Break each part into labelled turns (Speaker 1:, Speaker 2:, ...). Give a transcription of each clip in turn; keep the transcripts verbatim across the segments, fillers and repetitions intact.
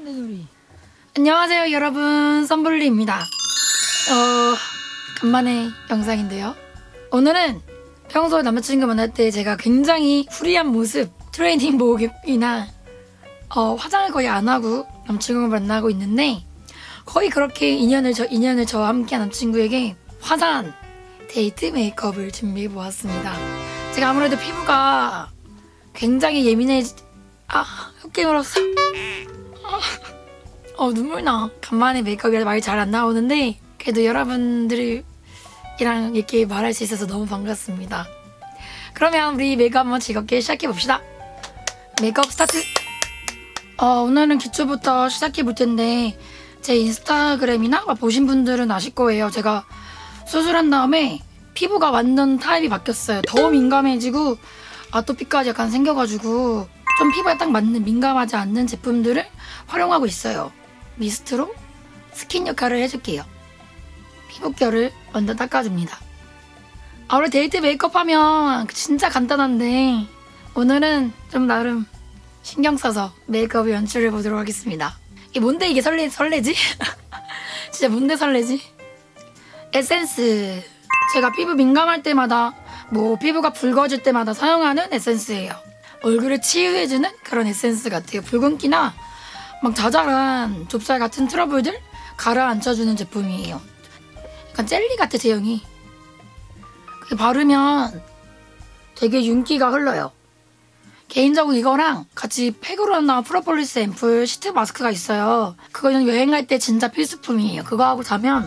Speaker 1: 내 소리. 안녕하세요 여러분, 썬블리입니다. 어... 간만에 영상인데요. 오늘은 평소 남자친구 만날 때 제가 굉장히 프리한 모습, 트레이닝복이나 어, 화장을 거의 안 하고 남친구를 만나고 있는데, 거의 그렇게 인연을 저 인연을 저와 함께한 남친구에게 화사한 데이트 메이크업을 준비해 보았습니다. 제가 아무래도 피부가 굉장히 예민해. 아, 헛게 물었어. 아, 어, 눈물 나. 간만에 메이크업이라 말이 잘 안 나오는데, 그래도 여러분들이랑 이렇게 말할 수 있어서 너무 반갑습니다. 그러면 우리 메이크업 한번 즐겁게 시작해 봅시다. 메이크업 스타트! 어, 오늘은 기초부터 시작해 볼 텐데, 제 인스타그램이나 보신 분들은 아실 거예요. 제가 수술한 다음에 피부가 완전 타입이 바뀌었어요. 더 민감해지고 아토피까지 약간 생겨가지고 좀 피부에 딱 맞는 민감하지 않는 제품들을 활용하고 있어요. 미스트로 스킨 역할을 해줄게요. 피부결을 먼저 닦아줍니다. 아, 원래 데이트 메이크업 하면 진짜 간단한데 오늘은 좀 나름 신경 써서 메이크업 연출해 보도록 하겠습니다. 이게 뭔데 이게 설레, 설레지? 진짜 뭔데 설레지? 에센스. 제가 피부 민감할 때마다, 뭐 피부가 붉어질 때마다 사용하는 에센스예요. 얼굴을 치유해주는 그런 에센스 같아요. 붉은기나 막 자잘한 좁쌀 같은 트러블들 가라앉혀주는 제품이에요. 약간 젤리 같아, 제형이. 그게 바르면 되게 윤기가 흘러요. 개인적으로 이거랑 같이 페그로나 프로폴리스 앰플 시트 마스크가 있어요. 그거는 여행할 때 진짜 필수품이에요. 그거 하고 자면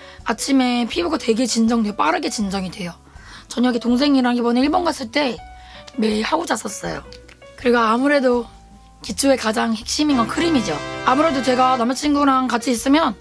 Speaker 1: 아침에 피부가 되게 진정돼요. 빠르게 진정이 돼요. 저녁에 동생이랑 이번에 일본 갔을 때 매일 하고 잤었어요. 그리고 아무래도 기초의 가장 핵심인 건 크림이죠. 아무래도 제가 남자친구랑 같이 있으면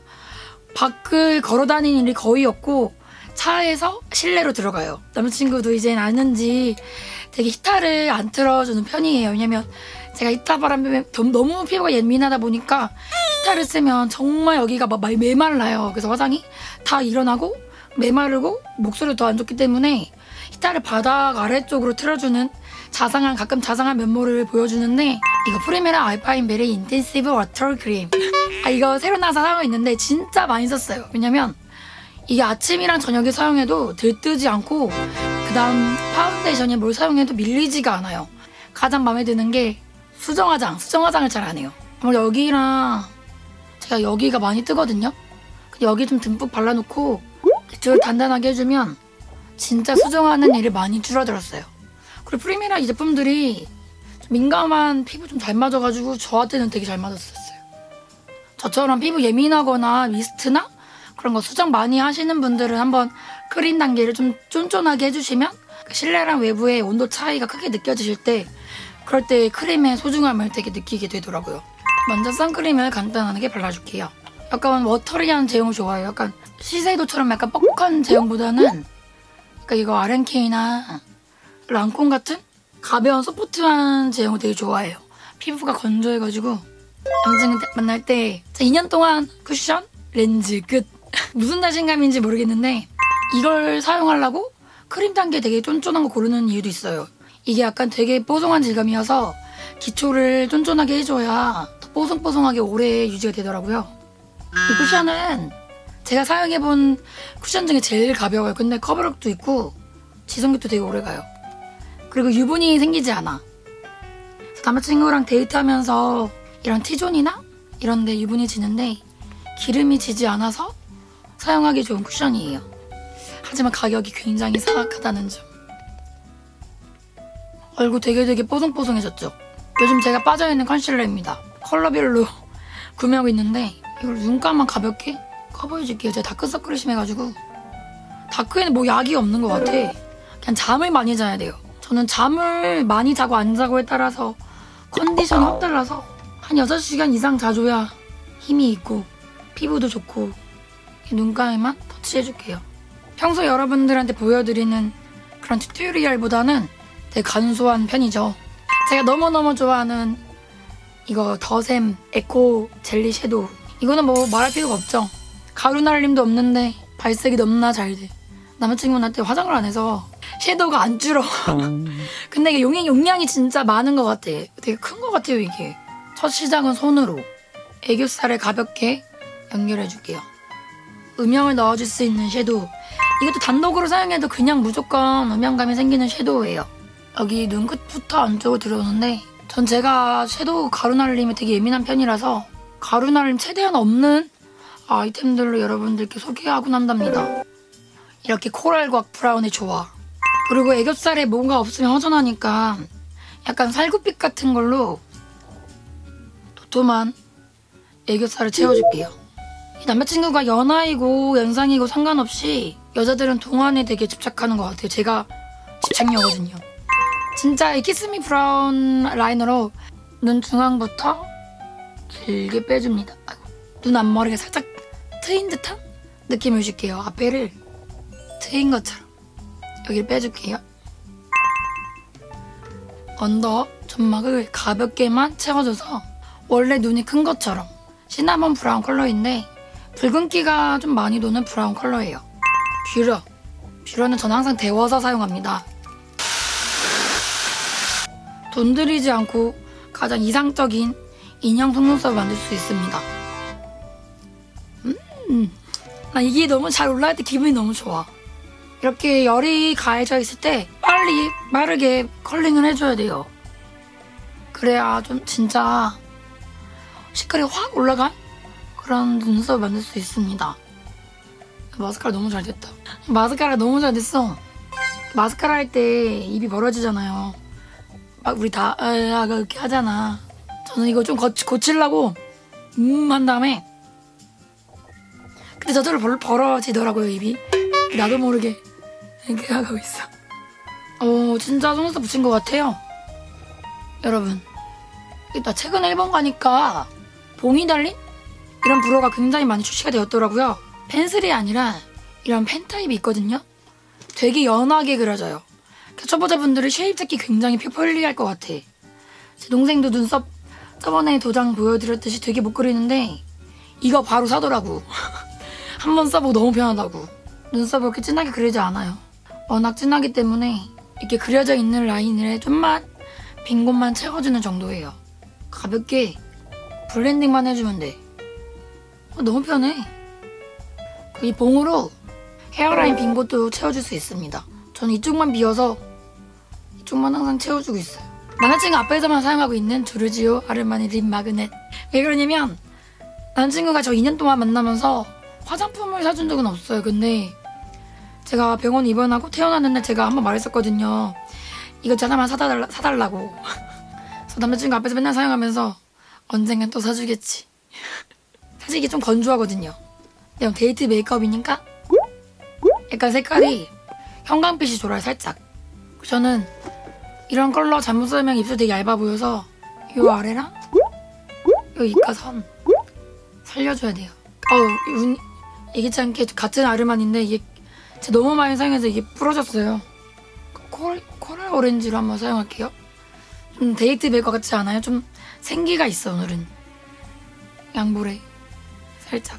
Speaker 1: 밖을 걸어 다니는 일이 거의 없고 차에서 실내로 들어가요. 남자친구도 이젠 아는지 되게 히타를 안 틀어주는 편이에요. 왜냐면 제가 히타 바람에 너무 피부가 예민하다 보니까 히타를 쓰면 정말 여기가 막 메말라요. 그래서 화장이 다 일어나고 메마르고 목소리도 더 안 좋기 때문에 히타를 바닥 아래쪽으로 틀어주는 자상한, 가끔 자상한 면모를 보여주는데, 이거 프리메라 알파인 베리 인텐시브 워터 크림. 아, 이거 새로 나와서 사용하고 있는데 진짜 많이 썼어요. 왜냐면 이게 아침이랑 저녁에 사용해도 들뜨지 않고, 그 다음 파운데이션에 뭘 사용해도 밀리지가 않아요. 가장 마음에 드는 게 수정화장. 수정화장을 잘 안 해요. 아무래도 여기랑 제가 여기가 많이 뜨거든요. 여기 좀 듬뿍 발라놓고 기초를 단단하게 해주면 진짜 수정하는 일이 많이 줄어들었어요. 그리고 프리메라 이 제품들이 민감한 피부 좀 잘 맞아가지고 저한테는 되게 잘 맞았었어요. 저처럼 피부 예민하거나 미스트나 그런 거 수정 많이 하시는 분들은 한번 크림 단계를 좀 쫀쫀하게 해주시면 실내랑 외부의 온도 차이가 크게 느껴지실 때, 그럴 때 크림의 소중함을 되게 느끼게 되더라고요. 먼저 선크림을 간단하게 발라줄게요. 약간 워터리한 제형을 좋아해요. 약간 시세이도처럼 약간 뻑뻑한 제형보다는 그러니까 이거 알엔케이나 랑콤 같은 가벼운 소프트한 제형을 되게 좋아해요. 피부가 건조해가지고 남자친구 만날 때 이 년 동안 쿠션, 렌즈 끝. 무슨 자신감인지 모르겠는데 이걸 사용하려고 크림 단계 되게 쫀쫀한 거 고르는 이유도 있어요. 이게 약간 되게 뽀송한 질감이어서 기초를 쫀쫀하게 해줘야 더 뽀송뽀송하게 오래 유지가 되더라고요. 이 쿠션은 제가 사용해본 쿠션 중에 제일 가벼워요. 근데 커버력도 있고 지속력도 되게 오래가요. 그리고 유분이 생기지 않아. 그래서 남자친구랑 데이트하면서 이런 T존이나 이런 데 유분이 지는데 기름이 지지 않아서 사용하기 좋은 쿠션이에요. 하지만 가격이 굉장히 사악하다는 점. 얼굴 되게 되게 뽀송뽀송해졌죠? 요즘 제가 빠져있는 컨실러입니다. 컬러별로 구매하고 있는데 이걸 눈가만 가볍게 커버해줄게요. 제가 다크서클이 심해가지고 다크에는 뭐 약이 없는 것 같아. 그냥 잠을 많이 자야 돼요. 저는 잠을 많이 자고 안 자고에 따라서 컨디션이 확 달라서 한 여섯 시간 이상 자줘야 힘이 있고 피부도 좋고 눈가에만 터치해줄게요. 평소 여러분들한테 보여드리는 그런 튜토리얼보다는 되게 간소한 편이죠. 제가 너무너무 좋아하는 이거 더샘 에코 젤리 섀도우. 이거는 뭐 말할 필요가 없죠. 가루 날림도 없는데 발색이 너무나 잘 돼. 남자친구한테 화장을 안 해서 섀도우가 안 줄어. 근데 이게 용량, 용량이 진짜 많은 것 같아. 되게 큰 것 같아요, 이게. 첫 시작은 손으로. 애교살을 가볍게 연결해줄게요. 음영을 넣어줄 수 있는 섀도우. 이것도 단독으로 사용해도 그냥 무조건 음영감이 생기는 섀도우예요. 여기 눈끝부터 안쪽으로 들어오는데 전 제가 섀도우 가루날림에 되게 예민한 편이라서 가루날림 최대한 없는 아이템들로 여러분들께 소개하곤 한답니다. 이렇게 코랄과 브라운의 조화. 그리고 애교살에 뭔가 없으면 허전하니까 약간 살구빛 같은 걸로 도톰한 애교살을 채워줄게요. 이 남자친구가 연하이고 연상이고 상관없이 여자들은 동안에 되게 집착하는 것 같아요. 제가 집착녀거든요. 진짜 이 키스미 브라운 라이너로 눈 중앙부터 길게 빼줍니다. 아이고, 눈 앞머리가 살짝 트인 듯한 느낌을 줄게요. 앞에를 트인 것처럼 여기를 빼줄게요. 언더 점막을 가볍게만 채워줘서 원래 눈이 큰 것처럼 시나몬 브라운 컬러인데 붉은기가 좀 많이 도는 브라운 컬러예요. 뷰러. 뷰러는 저는 항상 데워서 사용합니다. 돈 들이지 않고 가장 이상적인 인형 속눈썹을 만들 수 있습니다. 음, 나 이게 너무 잘 올라갈 때 기분이 너무 좋아. 이렇게 열이 가해져 있을 때 빨리 빠르게 컬링을 해줘야 돼요. 그래야 좀 진짜 색깔이 확 올라간 그런 눈썹을 만들 수 있습니다. 마스카라 너무 잘 됐다. 마스카라 너무 잘 됐어. 마스카라 할 때 입이 벌어지잖아요. 막 우리 다 아, 이렇게 하잖아. 저는 이거 좀 고, 고치려고 음 한 다음에 근데 저절로 벌, 벌어지더라고요 입이. 나도 모르게 이렇게 하고 있어. 오 진짜 속눈썹 붙인 것 같아요. 여러분 나 최근에 일본 가니까 봉이 달린 이런 브러가 굉장히 많이 출시가 되었더라고요. 펜슬이 아니라 이런 펜 타입이 있거든요. 되게 연하게 그려져요. 초보자분들은 쉐입 잡기 굉장히 편리할 것 같아. 제 동생도 눈썹 저번에 도장 보여드렸듯이 되게 못 그리는데 이거 바로 사더라고. 한 번 써보고 너무 편하다고. 눈썹을 그렇게 진하게 그리지 않아요. 워낙 진하기 때문에 이렇게 그려져 있는 라인을 좀만 빈 곳만 채워주는 정도예요. 가볍게 블렌딩만 해주면 돼. 어, 너무 편해. 이 봉으로 헤어라인 빈 곳도 채워줄 수 있습니다. 저는 이쪽만 비어서 이쪽만 항상 채워주고 있어요. 남자친구 앞에서만 사용하고 있는 조르지오 아르마니 립 마그넷. 왜 그러냐면 남자친구가 저 이 년 동안 만나면서 화장품을 사준 적은 없어요. 근데 제가 병원 입원하고 태어나는 날 제가 한번 말했었거든요. 이거 하나만 사달라, 사달라고. 그래서 남자친구 앞에서 맨날 사용하면서 언젠간 또 사주겠지. 사실 이게 좀 건조하거든요. 그냥 데이트 메이크업이니까 약간 색깔이 형광빛이 돌아요 살짝. 저는 이런 컬러 잘못 쓰면 입술 되게 얇아 보여서 이 아래랑 이 입가선 살려줘야 돼요. 어우 얘기치 않게 같은 아르마니인데 이게 제가 너무 많이 사용해서 이게 부러졌어요. 코랄, 코랄 오렌지로 한번 사용할게요. 좀 데이트 메이크업 같지 않아요? 좀 생기가 있어 오늘은. 양볼에 살짝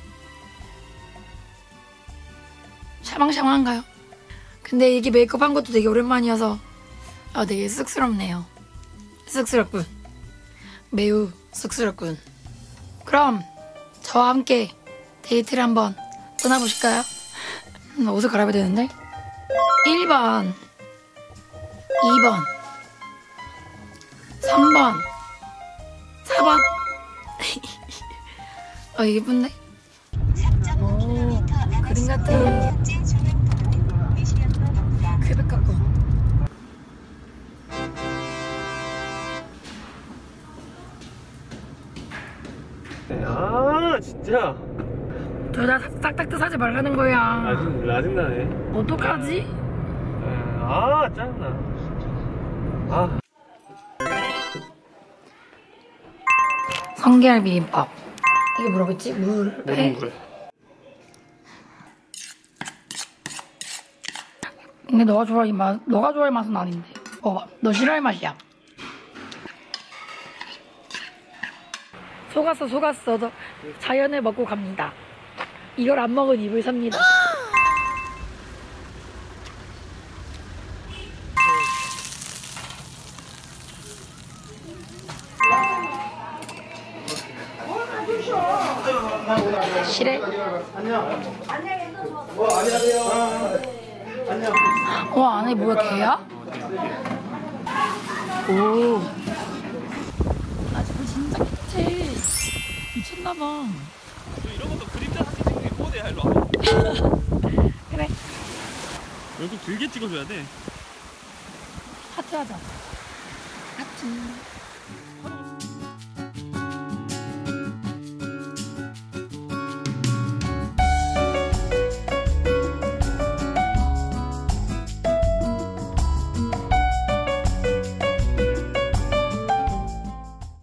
Speaker 1: 샤방샤방한가요? 근데 이게 메이크업 한 것도 되게 오랜만이어서 아 되게 쑥스럽네요. 쑥스럽군. 매우 쑥스럽군. 그럼 저와 함께 데이트를 한번 떠나보실까요? 옷을 갈아입어야 되는데 일 번 이 번 삼 번 사 번 아 예쁜데? 오 그림 같아. 퀘벡 같고.
Speaker 2: 아 진짜
Speaker 1: 둘 다 싹싹도 사지 말라는 거야.
Speaker 2: 짜증, 짜증나네.
Speaker 1: 어떡하지?
Speaker 2: 아 짜증나. 아
Speaker 1: 성게알 비빔밥. 이게 뭐라고 했지? 물, 회?
Speaker 2: 물.
Speaker 1: 근데 너가 좋아할 맛, 너가 좋아할 맛은 아닌데. 어, 너 싫어할 맛이야. 속았어, 속았어. 너 자연을 먹고 갑니다. 이걸 안 먹은 입을 삽니다. 실해.
Speaker 3: 어, 안녕하세요. 안녕.
Speaker 1: 와, 안에 뭐야, 개야? 오. 아, 저거 진짜 깨끗해. 미쳤나봐.
Speaker 2: 이런 것도 그림자 사진 찍는 게 코드야. 일로 와봐.
Speaker 1: 그래.
Speaker 2: 여기 길게 찍어줘야 돼.
Speaker 1: 하트 하자. 하트.